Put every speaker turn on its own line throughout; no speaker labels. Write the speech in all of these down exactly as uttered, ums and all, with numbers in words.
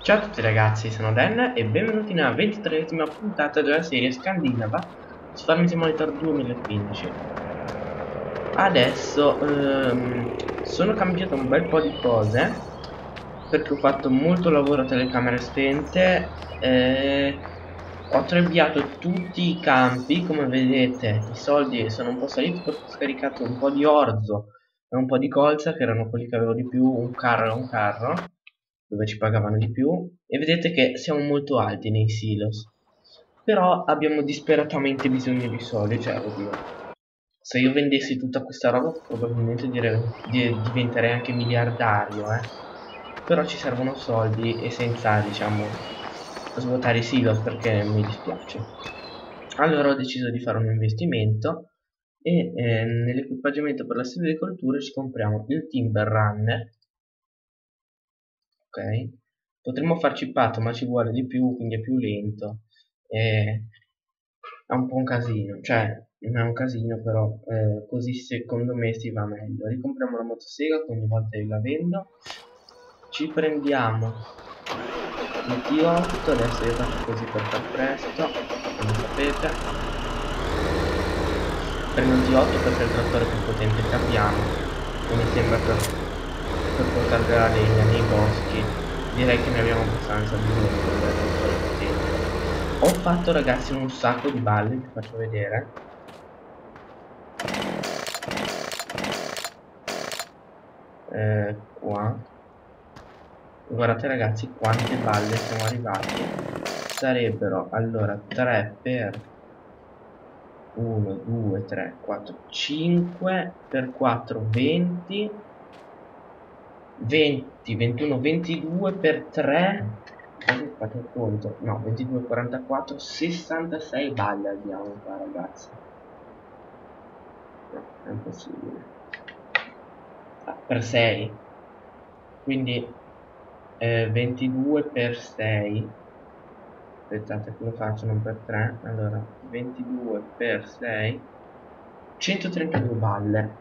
Ciao a tutti ragazzi, sono Dan e benvenuti nella ventitreesima puntata della serie scandinava su Farming Simulator duemilaquindici. Adesso ehm, sono cambiato un bel po' di cose perché ho fatto molto lavoro a telecamere spente e ho trebbiato tutti i campi. Come vedete i soldi sono un po' saliti perché ho scaricato un po' di orzo e un po' di colza, che erano quelli che avevo di più, un carro e un carro dove ci pagavano di più, e vedete che siamo molto alti nei silos, però abbiamo disperatamente bisogno di soldi. Cioè, oddio, se io vendessi tutta questa roba probabilmente dire- di- diventerei anche miliardario, eh. Però ci servono soldi e senza, diciamo, svuotare i silos, perché mi dispiace. Allora ho deciso di fare un investimento e eh, nell'equipaggiamento per la silvicoltura ci compriamo il Timber Runner. Ok, potremmo farci patto, ma ci vuole di più, quindi è più lento. E è un po' un casino, cioè non è un casino, però eh, così secondo me si va meglio. Ricompriamo la motosega, che ogni volta io la vendo. Ci prendiamo il T otto, adesso io faccio così per far presto, come sapete. Prendo il T otto perché è il trattore più potente che abbiamo e mi sembra per, per portare della legna nei boschi direi che ne abbiamo abbastanza bisogno per un trattore potente. Ho fatto ragazzi un sacco di balle, vi faccio vedere. Eh, qua guardate ragazzi quante balle siamo arrivati. Sarebbero allora tre per uno, due, tre, quattro, cinque per quattro, venti, venti, ventuno, ventidue per tre, fate il conto, no, ventidue, quarantaquattro, sessantasei balle abbiamo qua ragazzi. No, è impossibile. Ah, per sei, quindi eh, ventidue per sei. Aspettate che lo faccio, non per tre. Allora ventidue per sei, centotrentadue balle.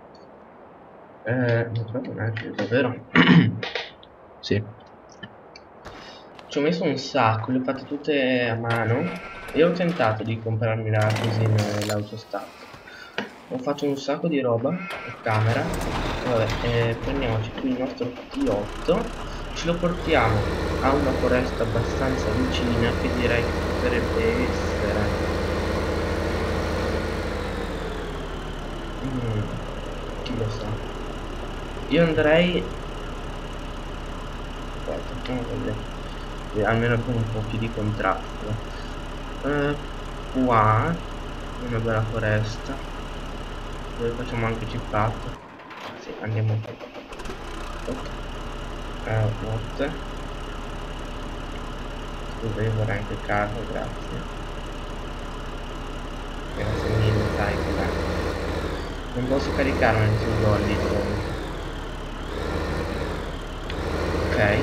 Eh, non trovo neanche, davvero? Sì, ci ho messo un sacco, le ho fatte tutte a mano e ho tentato di comprarmi la cosina e l'autostat. Ho fatto un sacco di roba a camera. Vabbè, eh, prendiamoci qui il nostro T otto, ce lo portiamo a una foresta abbastanza vicina, che direi che potrebbe essere mm, chi lo sa. Io andrei, aspetta, facciamo così, almeno con un po' più di contrasto. Eh, qua una bella foresta dove facciamo anche cippato. Sì, andiamo qui. Ok. Eh, what? Scusa, io vorrei anche il carro, grazie. Grazie mille, sai com'è. Non posso caricarmi sui golli. Ok.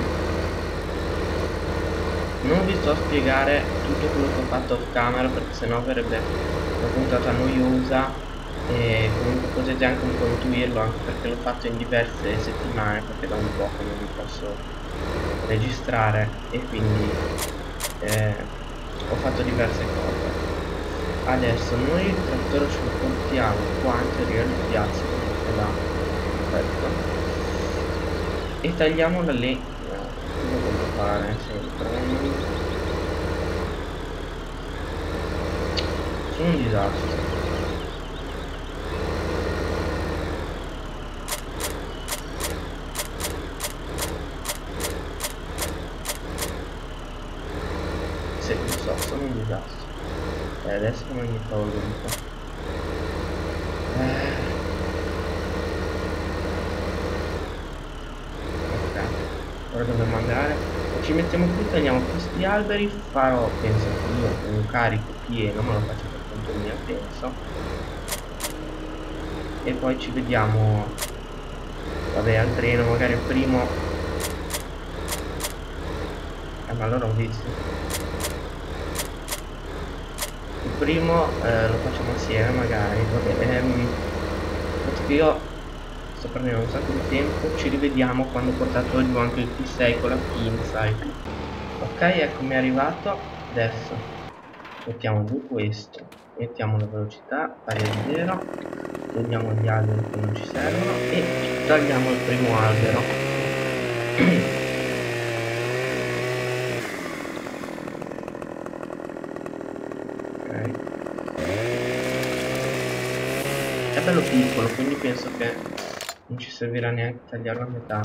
Non vi sto a spiegare tutto quello che ho fatto off camera, perché sennò verrebbe una puntata noiosa. E comunque potete anche un po' intuirlo, anche perché l'ho fatto in diverse settimane, perché da un po' che non mi posso registrare, e quindi eh, ho fatto diverse cose. Adesso noi il trattore ce lo portiamo qua, in teoria il piazza là, perfetto, e tagliamo la legna. Cosa voglio fare sempre? Sono un disastro. Sì, lo so, sono un disastro. E adesso come mi tolgo un po'. Eh. Ok, ora dobbiamo andare. Ci mettiamo qui, tagliamo questi alberi. Farò, penso io, un carico pieno, ma lo faccio per conto mio, penso. E poi ci vediamo, vabbè, al treno, magari il primo. Eh, ma allora ho visto. Il primo eh, lo facciamo assieme magari, vabbè, ehm, perché io sto prendendo un sacco di tempo. Ci rivediamo quando ho portato giù anche il P sei con la pinza e tutto. Ok, eccomi arrivato. Adesso mettiamo giù questo, mettiamo la velocità pari a zero, togliamo gli alberi che non ci servono e tagliamo il primo albero. Ok, è bello piccolo, quindi penso che non ci servirà neanche tagliarlo a metà.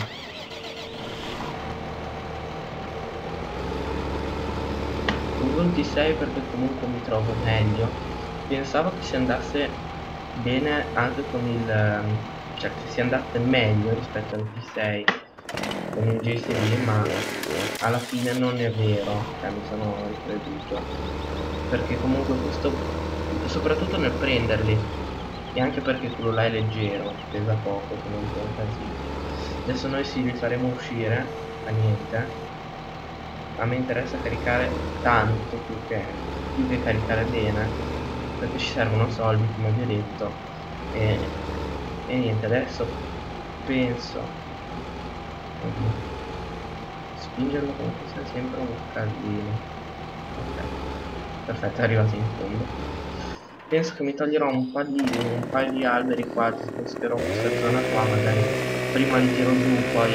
Con ventisei perché comunque mi trovo meglio. Pensavo che si andasse bene anche con il, cioè che si andasse meglio rispetto al ventisei con il J C B, ma alla fine non è vero, cioè mi sono ricreduto, perché comunque questo, soprattutto nel prenderli, e anche perché quello là è leggero, pesa poco comunque un casino. Adesso noi sì li faremo uscire a niente. A me interessa caricare tanto più che, più che caricare bene, perché ci servono soldi come vi ho detto. E, e niente, adesso penso oddio, spingerlo come fosse sempre un casino. Ok, perfetto, è arrivato in fondo. Penso che mi toglierò un po' di un paio di alberi qua, sposterò questa zona qua, magari prima li tiro giù, poi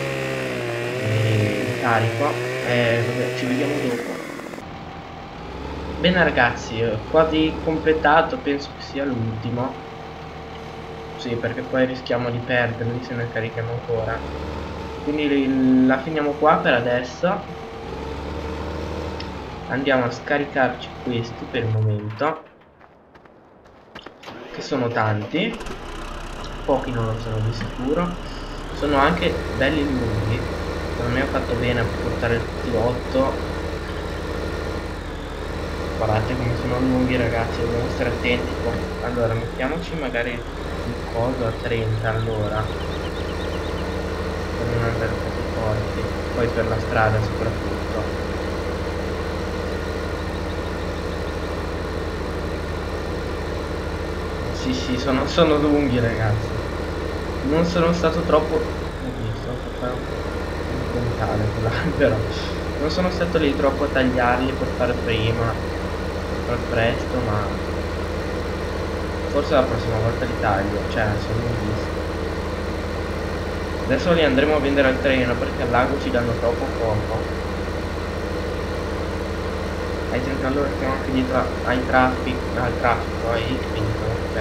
li carico. Eh, vabbè, ci vediamo dopo. Bene ragazzi, eh, quasi completato, penso che sia l'ultimo. Sì, perché poi rischiamo di perderli se ne carichiamo ancora. Quindi la finiamo qua per adesso. Andiamo a scaricarci questi per il momento, che sono tanti. Pochi non lo sono di sicuro. Sono anche belli lunghi. Non mi ha fatto bene a portare tutti otto. Guardate come sono lunghi ragazzi, dobbiamo stare attenti. Allora mettiamoci magari il coso a trenta all'ora per non andare troppo forti, poi per la strada soprattutto. Sì sì, sono, sono lunghi ragazzi. Non sono stato troppo oddio, sono fatto un puntale quell'albero. Non sono stato lì troppo a tagliarli per fare prima, per presto, ma forse la prossima volta li taglio, cioè sono lunghissimi. Adesso li andremo a vendere al treno perché al lago ci danno troppo poco. Ai trenta all'ora siamo anche dietro ai traffico, al traffico, ai quindi ok.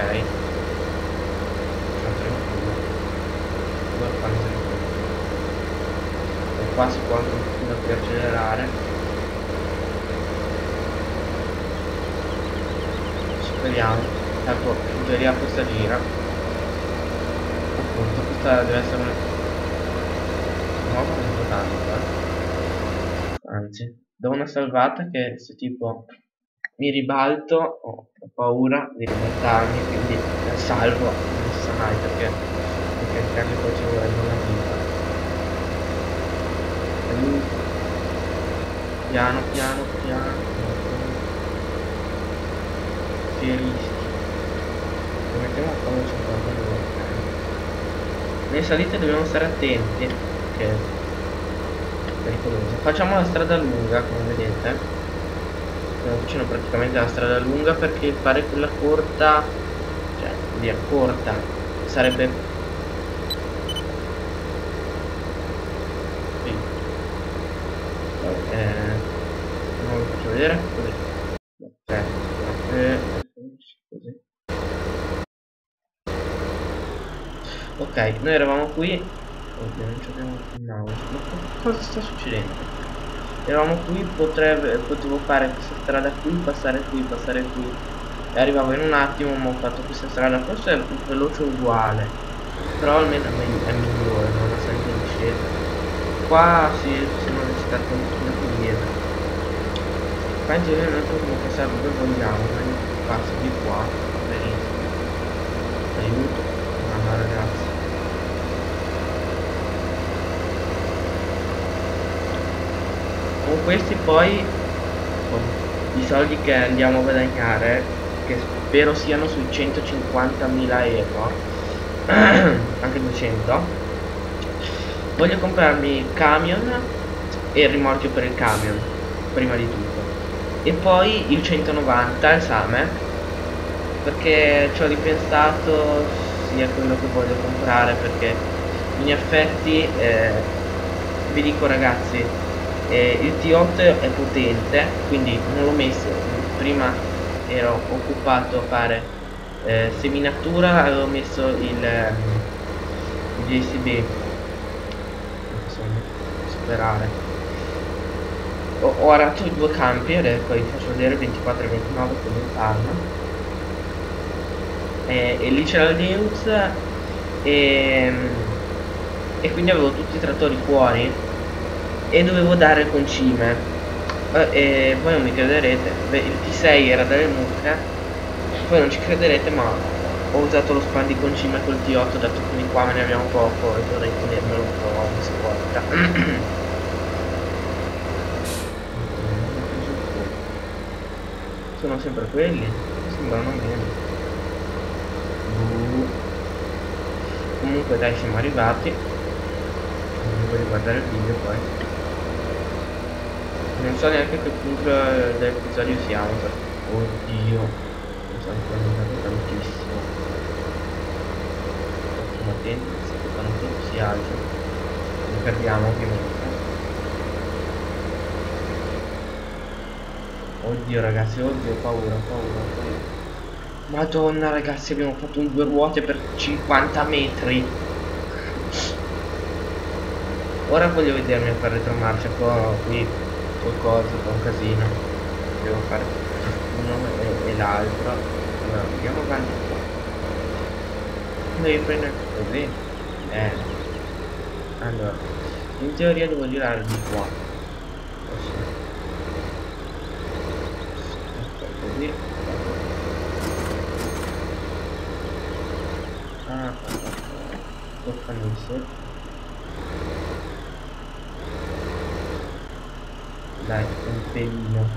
Sono tranquillo. Dove fanno tranquillo. E qua si può anche un pochino più accelerare. Speriamo. Ecco, in teoria questa gira. Appunto, questa deve essere una nuova importante. Anzi, do una salvata che se tipo mi ribalto ho, ho paura di ribaltarmi, quindi salvo, non si sa mai perché perché caricarli poi ci vorrebbe una vita. Aiuto. Piano piano piano. Che rischi. Lo mettiamo a quando cinquanta all'ora. Nelle salite dobbiamo stare attenti perché pericoloso. Facciamo la strada lunga come vedete, siamo vicino praticamente alla strada lunga, perché fare quella corta, cioè via corta, sarebbe sì. Eh, non lo faccio vedere così. Ok, eh, così. Ok, noi eravamo qui. Oddio, non ci abbiamo il mouse. Ma cosa sta succedendo? Eravamo qui, potrebbe, potevo fare questa strada qui, passare qui, passare qui e arrivavo in un attimo, ma ho fatto questa strada, forse è più veloce uguale, però almeno è, meglio, è migliore, non la sento in discesa. Qua si sono le città un pochino più lieve. Qua in genere noi possiamo passare dove vogliamo, ma io passo di qua, benissimo. Aiuto, mamma ragazzi. Con questi poi con i soldi che andiamo a guadagnare, che spero siano sui centocinquantamila euro anche duecento, voglio comprarmi il camion e il rimorchio per il camion, prima di tutto. E poi il centonovanta, il Same, perché ci ho ripensato, sia quello che voglio comprare, perché in effetti eh, vi dico ragazzi, eh, il T otto è potente, quindi non l'ho messo. Prima ero occupato a fare eh, seminatura, avevo messo il, eh, il J C B, insomma, superare. Ho, ho arato i due campi, adesso poi vi faccio vedere ventiquattro e ventinove come fanno. E, e lì c'era il Linux e, e quindi avevo tutti i trattori fuori e dovevo dare il concime. E, e voi non mi crederete, beh, il T sei era dalle mucche, poi non ci crederete, ma ho usato lo span di concime col T otto, dato che qua me ne abbiamo poco e vorrei tenermelo un po' in scorta. Sono sempre quelli, sembrano meno. Uh. Comunque dai, siamo arrivati. Non voglio guardare il video poi. Non so neanche a che punto dell'episodio siamo. Oddio, mi sono spaventato tantissimo. Stiamo attenti, se quando tutto si alza ne perdiamo ovviamente. Oddio ragazzi, oddio, paura, paura, paura. Madonna ragazzi, abbiamo fatto un due ruote per cinquanta metri. Ora voglio vedermi a fare retromarcia qui qualcosa, fa un casino. Devo fare uno e, e l'altro. Allora, andiamo avanti qua. Devi prendere così. Eh. Allora, in teoria devo girare di qua. Così. Così. Ah, tocca il dai, un pelino.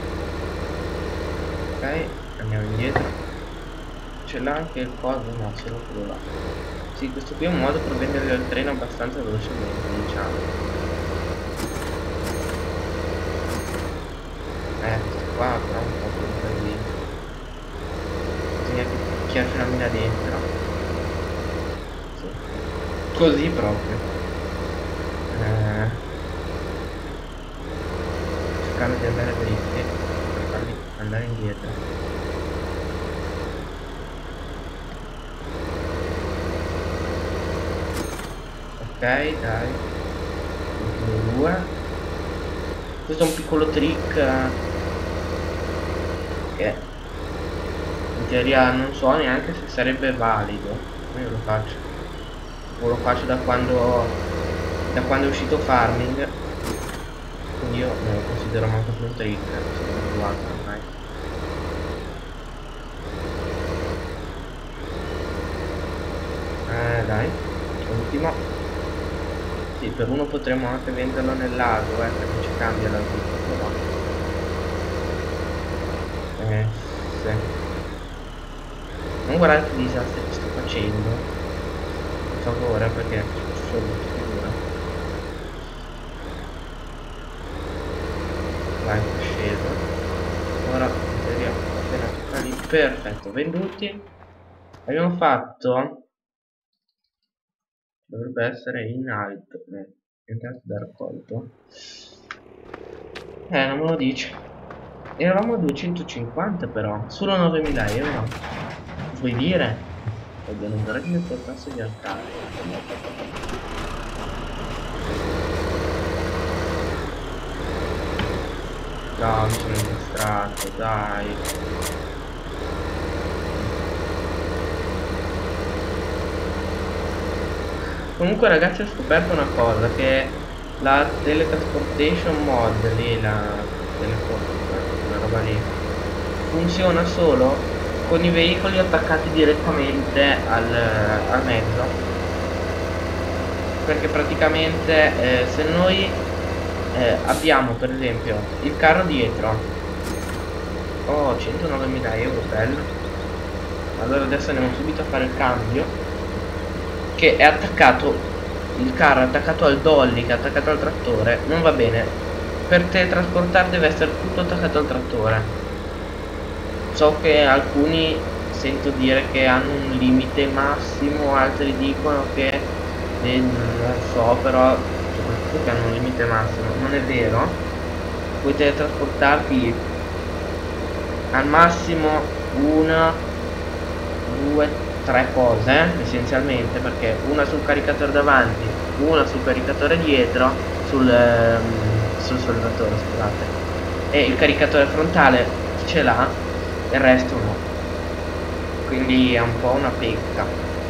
Ok, andiamo indietro. Ce l'ha anche il coso? No, ce l'ho quello là. Sì, questo qui è un modo per vendere il treno abbastanza velocemente, diciamo. Eh, qua però un po' più così. Bisogna picchiarci la mina dentro. Sì. Così proprio. Eh. Cercando di andare dritti per farli andare indietro. Ok, dai. Ultimo due. Questo è un piccolo trick che in teoria non so neanche se sarebbe valido, ma io lo faccio. O lo faccio da quando da quando è uscito Farming. Quindi io non lo considero manco più un trick, se non guardo ormai. Eh dai, ultimo. Sì, per uno potremmo anche venderlo nel lago, eh, perché ci cambia la vita, no? Eh, sì. Non guardate che disastri che sto facendo. Per favore, perché sono sicura. Vai, sceso. Ora vediamo appena tocca lì. Perfetto, venduti. Abbiamo fatto, dovrebbe essere in alto, eh, intanto da raccolto. Eh, non me lo dice. Eravamo a duecentocinquanta però, solo novemila euro. Vuoi dire? Oddio, non vorrei che mi portasse gli altari. No, mi sono incastrato, dai. Comunque ragazzi, ho scoperto una cosa, che la teletransportation mod lì, la quella roba lì, funziona solo con i veicoli attaccati direttamente al, al mezzo. Perché praticamente eh, se noi eh, abbiamo per esempio il carro dietro, oh, centonovemila euro, bello. Allora adesso andiamo subito a fare il cambio, che è attaccato il carro attaccato al dolly che è attaccato al trattore non va bene. Per teletrasportare deve essere tutto attaccato al trattore. So che alcuni sento dire che hanno un limite massimo, altri dicono che eh, non so, però soprattutto che hanno un limite massimo. Non è vero, puoi teletrasportarti al massimo una, due, tre cose essenzialmente, perché una sul caricatore davanti, una sul caricatore dietro, sul, ehm, sul sollevatore, scusate, e il caricatore frontale ce l'ha, il resto no, quindi è un po' una pecca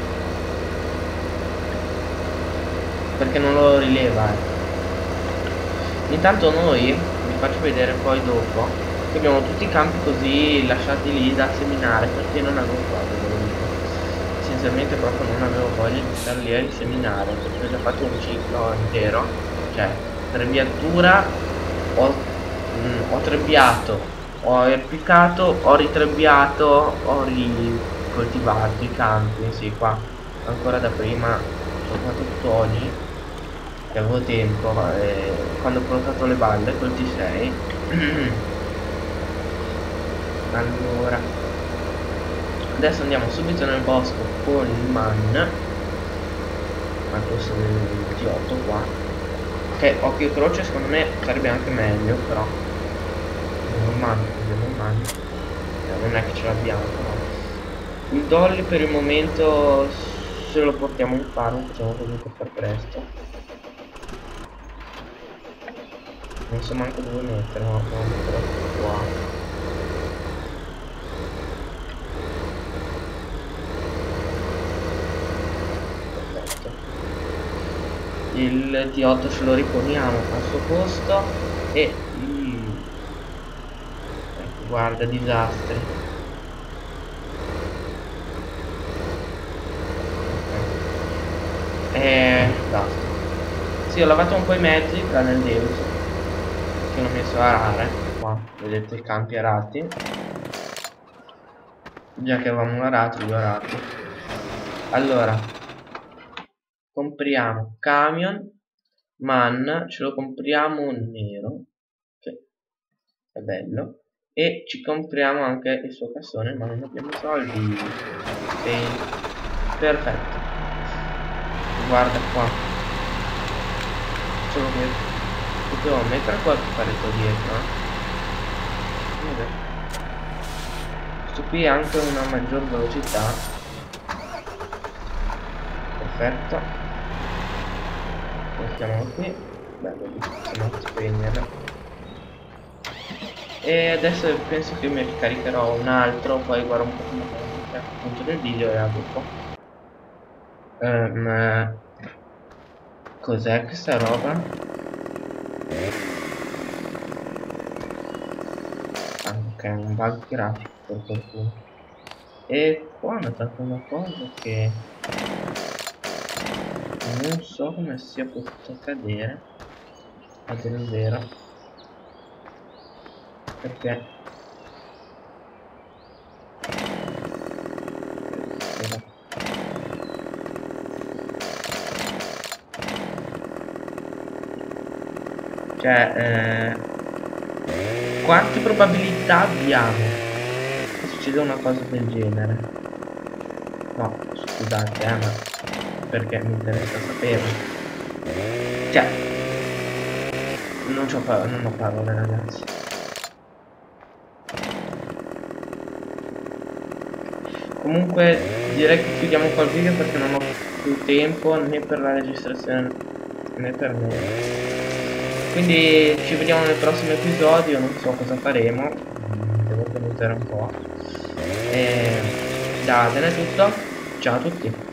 perché non lo rileva. eh. Intanto noi vi faccio vedere poi dopo che abbiamo tutti i campi così lasciati lì da seminare, perché non avevo voglia, essenzialmente proprio non avevo voglia di stare lì a seminare, perché ho già fatto un ciclo intero, cioè trebbiatura, ho, mh, ho trebbiato, ho erpicato, ho ritrebbiato, ho ricoltivato i campi. Sì, qua ancora da prima, soprattutto oggi che avevo tempo, eh, quando ho portato le balle col T sei. Allora adesso andiamo subito nel bosco con il man, al posto del T otto qua, che occhio croce secondo me sarebbe anche meglio, però andiamo il man, andiamo il man, eh, non è che ce l'abbiamo, però il dolly per il momento se lo portiamo in farm, facciamo così per far presto. Non so manco dove mettere, ma no, metterò qua. Il T otto ce lo riponiamo al suo posto e mm, ecco, guarda, disastri. E basta. Sì, ho lavato un po' i mezzi tranne il Deus che l'ho messo a arare. Qua vedete i campi arati, già che avevamo arato, li ho arati. Allora compriamo camion, man, ce lo compriamo un nero, che è bello, e ci compriamo anche il suo cassone, ma non abbiamo soldi. E perfetto, guarda qua, solo che potevo mettere qualche paletto dietro, eh? Questo qui ha anche una maggior velocità. Perfetto, mettiamo qui, bello, possiamo spegnerla. E adesso penso che mi ricaricherò un altro, poi guardo un po' come appunto del video e a dopo. Um, cos'è questa roba? Ah, ok, un bug grafico per qualcuno. E qua ho notato una cosa che non so come sia potuto accadere, a dire il vero, perché cioè eh, quante probabilità abbiamo che succeda una cosa del genere? No, scusate, eh, ma perché mi interessa saperlo. Cioè, non, c'ho pa non ho parole, ragazzi. Comunque direi che chiudiamo qua il video perché non ho più tempo né per la registrazione né per me. Quindi ci vediamo nel prossimo episodio, non so cosa faremo, devo organizzare un po'. E da Adene è tutto, ciao a tutti.